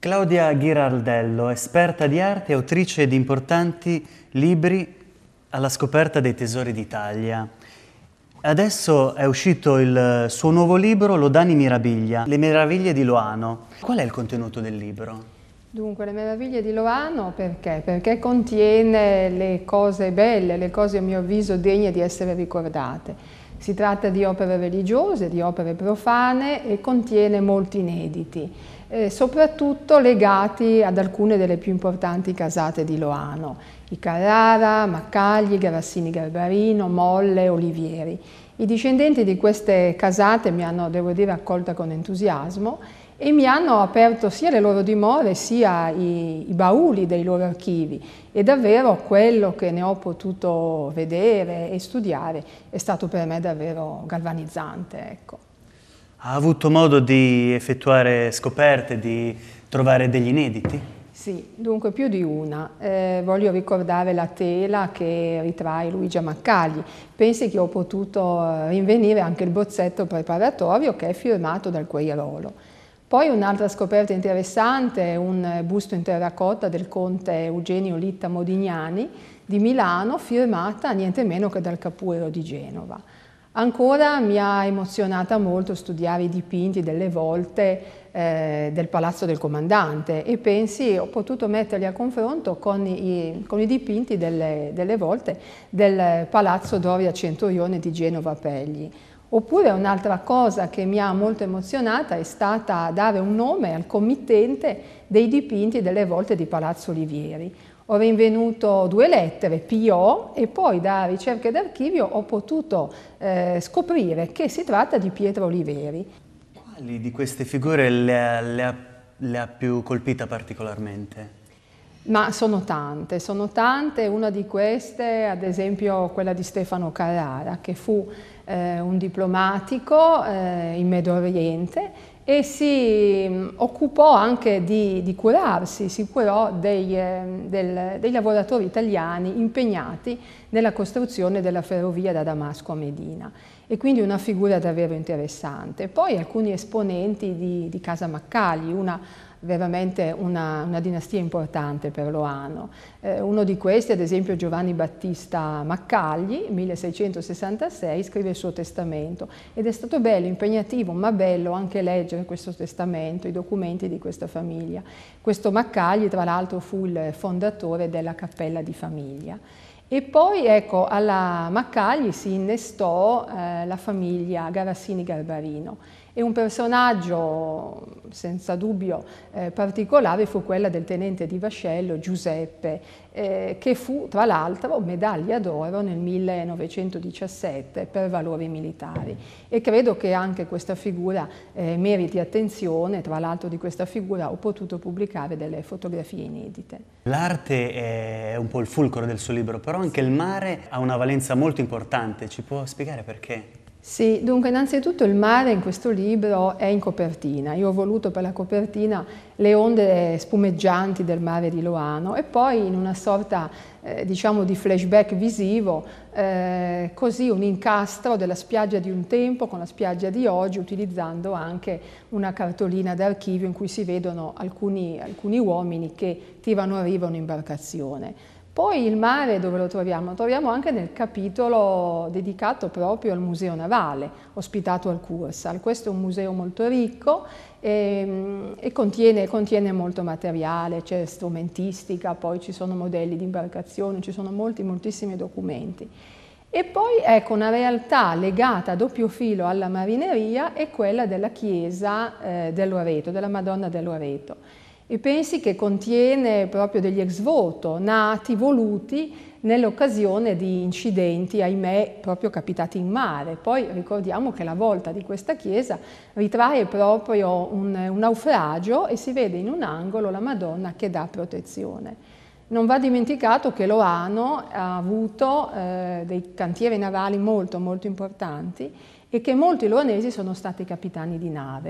Claudia Ghirardello, esperta di arte e autrice di importanti libri alla scoperta dei tesori d'Italia. Adesso è uscito il suo nuovo libro, Lodani Mirabilia, Le meraviglie di Loano. Qual è il contenuto del libro? Dunque, Le meraviglie di Loano perché? Perché contiene le cose belle, le cose a mio avviso degne di essere ricordate. Si tratta di opere religiose, di opere profane e contiene molti inediti, soprattutto legati ad alcune delle più importanti casate di Loano, i Carrara, Maccagli, Garassini Garbarino, Molle, Olivieri. I discendenti di queste casate mi hanno, devo dire, accolta con entusiasmo e mi hanno aperto sia le loro dimore sia i bauli dei loro archivi e davvero quello che ne ho potuto vedere e studiare è stato per me davvero galvanizzante, ecco. Ha avuto modo di effettuare scoperte, di trovare degli inediti? Sì, dunque più di una. Voglio ricordare la tela che ritrae Luigia Maccagli. Pensi che ho potuto rinvenire anche il bozzetto preparatorio che è firmato dal Quairolo. Poi un'altra scoperta interessante è un busto in terracotta del conte Eugenio Litta Modignani di Milano, firmata niente meno che dal Capuero di Genova. Ancora mi ha emozionata molto studiare i dipinti delle volte del Palazzo del Comandante e pensi ho potuto metterli a confronto con i dipinti delle volte del Palazzo Doria Centurione di Genova Pegli. Oppure un'altra cosa che mi ha molto emozionata è stata dare un nome al committente dei dipinti delle volte di Palazzo Olivieri. Ho rinvenuto 2 lettere, P.O. e poi da ricerche d'archivio ho potuto scoprire che si tratta di Pietro Olivieri. Quali di queste figure le ha più colpita particolarmente? Ma sono tante, una di queste ad esempio quella di Stefano Carrara che fu un diplomatico in Medio Oriente e si occupò anche di curarsi, si curò dei lavoratori italiani impegnati nella costruzione della ferrovia da Damasco a Medina e quindi una figura davvero interessante. Poi alcuni esponenti di Casa Maccagli, veramente una dinastia importante per Loano. Uno di questi, ad esempio Giovanni Battista Maccagli, 1666, scrive il suo testamento ed è stato bello, impegnativo, ma bello anche leggere questo testamento, i documenti di questa famiglia. Questo Maccagli, tra l'altro, fu il fondatore della Cappella di Famiglia. E poi, ecco, alla Maccagli si innestò la famiglia Garassini Garbarino. E un personaggio senza dubbio particolare fu quella del tenente di vascello Giuseppe, che fu tra l'altro medaglia d'oro nel 1917 per valori militari. E credo che anche questa figura meriti attenzione, tra l'altro di questa figura ho potuto pubblicare delle fotografie inedite. L'arte è un po' il fulcro del suo libro, però anche il mare ha una valenza molto importante, ci può spiegare perché? Sì, dunque innanzitutto il mare in questo libro è in copertina. Io ho voluto per la copertina le onde spumeggianti del mare di Loano e poi in una sorta diciamo di flashback visivo, così un incastro della spiaggia di un tempo con la spiaggia di oggi, utilizzando anche una cartolina d'archivio in cui si vedono alcuni uomini che tirano a riva un'imbarcazione. Poi il mare dove lo troviamo? Lo troviamo anche nel capitolo dedicato proprio al Museo Navale, ospitato al Cursal. Questo è un museo molto ricco e contiene molto materiale, c'è strumentistica, poi ci sono modelli di imbarcazioni, ci sono moltissimi documenti. E poi ecco una realtà legata a doppio filo alla marineria è quella della chiesa del Loreto, della Madonna del Loreto. E pensi che contiene proprio degli ex voto nati, voluti nell'occasione di incidenti, ahimè, proprio capitati in mare. Poi ricordiamo che la volta di questa chiesa ritrae proprio un naufragio e si vede in un angolo la Madonna che dà protezione. Non va dimenticato che Loano ha avuto dei cantieri navali molto importanti e che molti loanesi sono stati capitani di nave.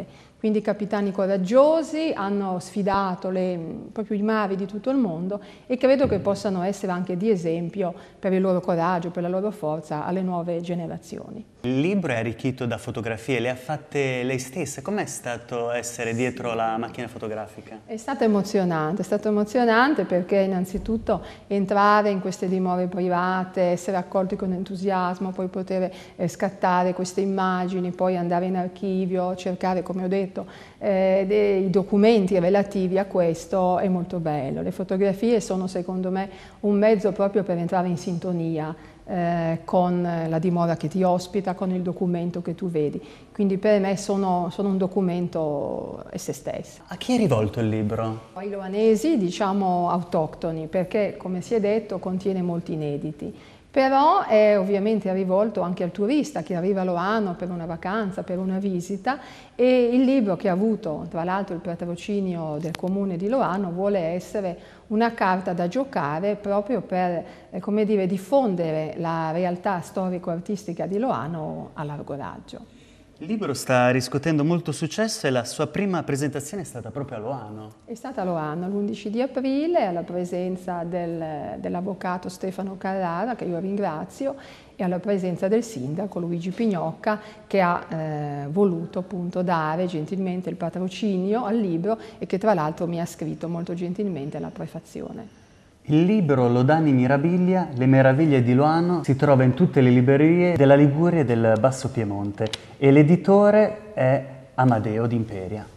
Quindi capitani coraggiosi hanno sfidato proprio i mari di tutto il mondo e credo che possano essere anche di esempio per il loro coraggio, per la loro forza alle nuove generazioni. Il libro è arricchito da fotografie, le ha fatte lei stessa. Com'è stato essere dietro la macchina fotografica? È stato emozionante perché innanzitutto entrare in queste dimore private, essere accolti con entusiasmo, poi poter scattare queste immagini, poi andare in archivio, cercare, come ho detto, dei documenti relativi a questo è molto bello. Le fotografie sono secondo me un mezzo proprio per entrare in sintonia con la dimora che ti ospita, con il documento che tu vedi. Quindi per me sono un documento esse stesse. A chi è rivolto il libro? Ai loanesi, diciamo autoctoni, perché come si è detto contiene molti inediti. Però è ovviamente rivolto anche al turista che arriva a Loano per una vacanza, per una visita, e il libro, che ha avuto tra l'altro il patrocinio del comune di Loano, vuole essere una carta da giocare proprio per, come dire, diffondere la realtà storico-artistica di Loano a largo raggio. Il libro sta riscuotendo molto successo e la sua prima presentazione è stata proprio a Loano. È stata a Loano l'11 di aprile alla presenza dell'avvocato Stefano Carrara, che io ringrazio, e alla presenza del sindaco Luigi Pignocca, che ha voluto appunto dare gentilmente il patrocinio al libro e che tra l'altro mi ha scritto molto gentilmente la prefazione. Il libro Lodani Mirabilia, Le meraviglie di Loano, si trova in tutte le librerie della Liguria e del Basso Piemonte e l'editore è Amadeo d'Imperia.